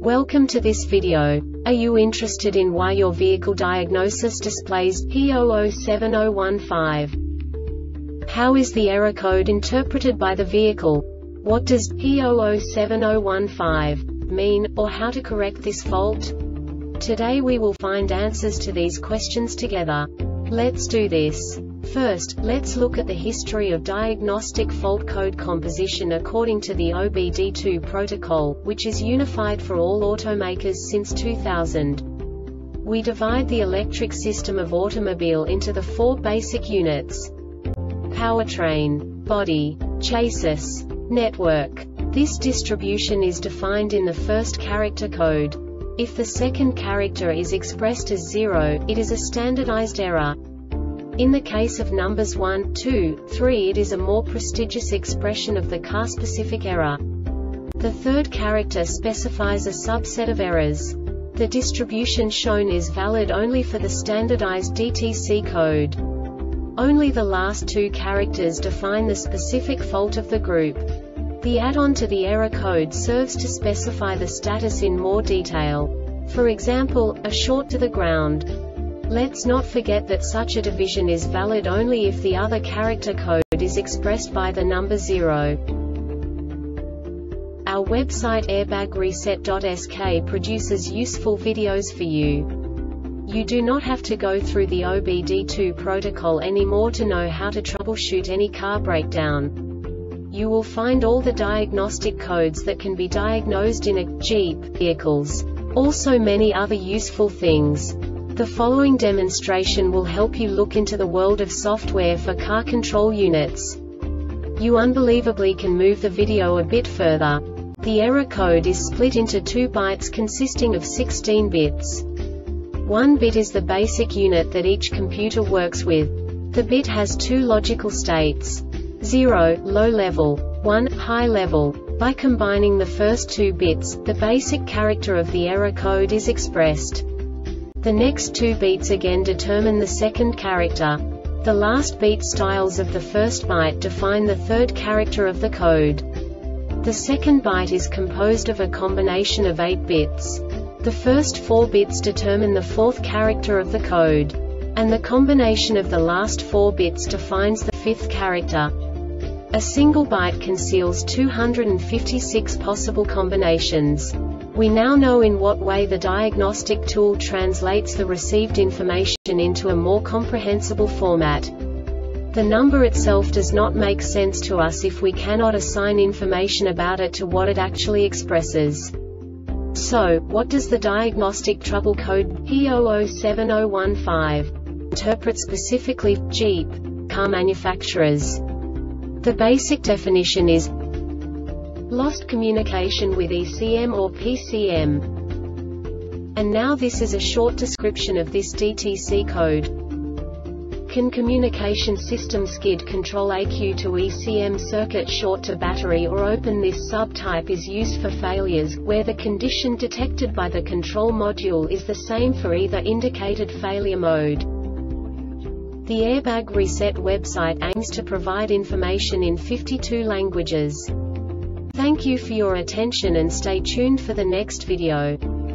Welcome to this video. Are you interested in why your vehicle diagnosis displays P007015? How is the error code interpreted by the vehicle? What does P007015 mean, or how to correct this fault? Today we will find answers to these questions together. Let's do this. First, let's look at the history of diagnostic fault code composition according to the OBD2 protocol, which is unified for all automakers since 2000. We divide the electric system of automobile into the four basic units: powertrain, body, chassis, network. This distribution is defined in the first character code. If the second character is expressed as 0, it is a standardized error. In the case of numbers 1, 2, 3, it is a more prestigious expression of the car-specific error. The third character specifies a subset of errors. The distribution shown is valid only for the standardized DTC code. Only the last two characters define the specific fault of the group. The add-on to the error code serves to specify the status in more detail. For example, a short to the ground. Let's not forget that such a division is valid only if the other character code is expressed by the number 0. Our website airbagreset.sk produces useful videos for you. You do not have to go through the OBD2 protocol anymore to know how to troubleshoot any car breakdown. You will find all the diagnostic codes that can be diagnosed in a Jeep vehicles. Also many other useful things. The following demonstration will help you look into the world of software for car control units. You unbelievably can move the video a bit further. The error code is split into 2 bytes consisting of 16 bits. 1 bit is the basic unit that each computer works with. The bit has 2 logical states: 0, low level, 1, high level. By combining the first 2 bits, the basic character of the error code is expressed. The next 2 beats again determine the second character. The last beat styles of the first byte define the third character of the code. The second byte is composed of a combination of 8 bits. The first 4 bits determine the fourth character of the code. And the combination of the last 4 bits defines the fifth character. A single byte conceals 256 possible combinations. We now know in what way the diagnostic tool translates the received information into a more comprehensible format. The number itself does not make sense to us if we cannot assign information about it to what it actually expresses. So, what does the diagnostic trouble code P007015 interpret specifically for Jeep car manufacturers? The basic definition is lost communication with ECM or PCM. And now this is a short description of this DTC code. Can communication system SCID control AQ to ECM circuit short to battery or open? This subtype is used for failures, where the condition detected by the control module is the same for either indicated failure mode. The Airbag Reset website aims to provide information in 52 languages. Thank you for your attention and stay tuned for the next video.